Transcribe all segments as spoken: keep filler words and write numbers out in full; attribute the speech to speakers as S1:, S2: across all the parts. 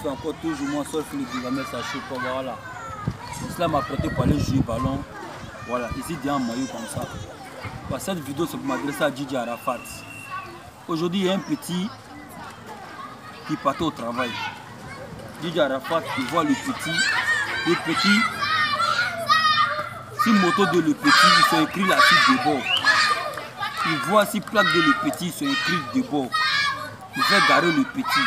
S1: fait encore toujours moi seul Philippe Dugamel, ça chaud pas, voilà. Cela m'a prêté pour aller jouer ballon. Voilà, ici il y a un maillot comme ça. Bah, cette vidéo c'est pour m'adresser à Didier Arafat. Aujourd'hui il y a un petit qui partait au travail. Didier Arafat, il voit le petit. Le petit, si moto de le petit, ils sont écrits là-dessus de bord. Il voit si plaque de le petit, ils sont écrits de bord. Il fait garer le petit.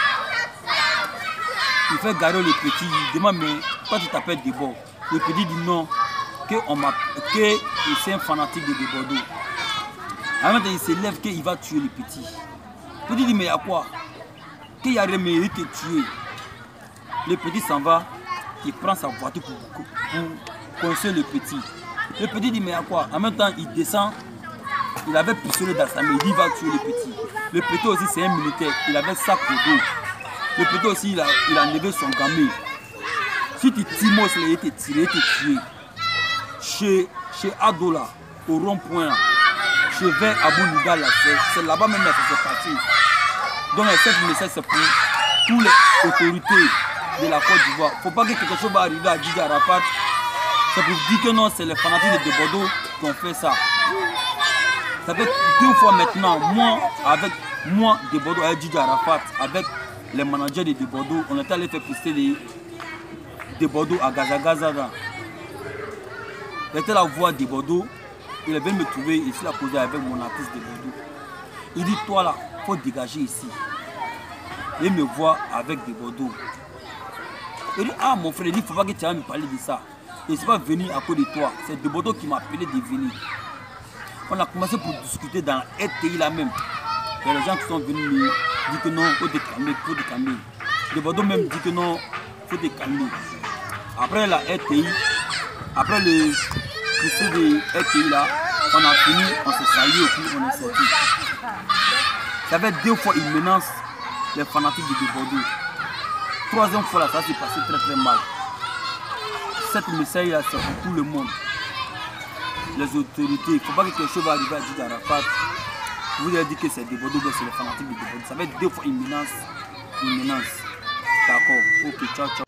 S1: Il fait garer le petit. Il demande, mais pourquoi tu t'appelles de bord? Le petit dit non, que c'est un fanatique de Bordeaux. En même temps, il s'élève qu'il va tuer le petit. Le petit dit, mais à quoi? Qu'il y a rien, mais il te tuer. Le petit s'en va, il prend sa voiture pour, pour, pour coincer le petit. Le petit dit, mais à quoi? En même temps, il descend. Il avait pistolet dans sa main, il dit, il va tuer le petit. Le petit aussi, c'est un militaire. Il avait sac de dos. Le petit aussi, il a, il a enlevé son gamin. Si tu timos, il a été tiré, il a été tué. Chez, chez Adola, au rond-point, chez Vert Abou Niga, c'est là-bas même que ça s'est passé. Donc, cette message, c'est pour toutes les autorités de la Côte d'Ivoire. Il ne faut pas que quelque chose va arriver à Didier Arafat. C'est pour dire que non, c'est les fanatiques de Bordeaux qui ont fait ça. Ça fait deux fois maintenant, moi, avec moi de Bordeaux, avec Didier Arafat, avec les managers de Bordeaux, on est allé faire pister de, de Bordeaux à Gaza Gaza. J'étais la voix de Bordeaux, il est venu me trouver ici, la cause avec mon artiste de Bordeaux. Il dit, toi là, il faut dégager ici. Il me voit avec de Bordeaux. Il dit, ah mon frère, il dit, il ne faut pas que tu ailles me parler de ça. Et c'est pas venu à cause de toi, c'est de Bordeaux qui m'a appelé de venir. On a commencé pour discuter dans la R T I là même. Il y a les gens qui sont venus me dire que non, il faut te calmer, il faut te calmer. De Bordeaux même dit que non, il faut te calmer. Après la R T I, après le christ de R T I là, on a fini, on s'est salué et puis on est sorti. Ça fait deux fois une menace les fanatiques de Bordeaux. Troisième fois là, ça s'est passé très très mal. Cette message là, c'est pour tout le monde. Les autorités, il ne faut pas que quelque chose va arriver à Didier Arafat. Vous avez dit que c'est de Bordeaux, c'est les fanatiques de Bordeaux. Ça va être deux fois une menace. Une menace. D'accord. Ok, ciao, ciao.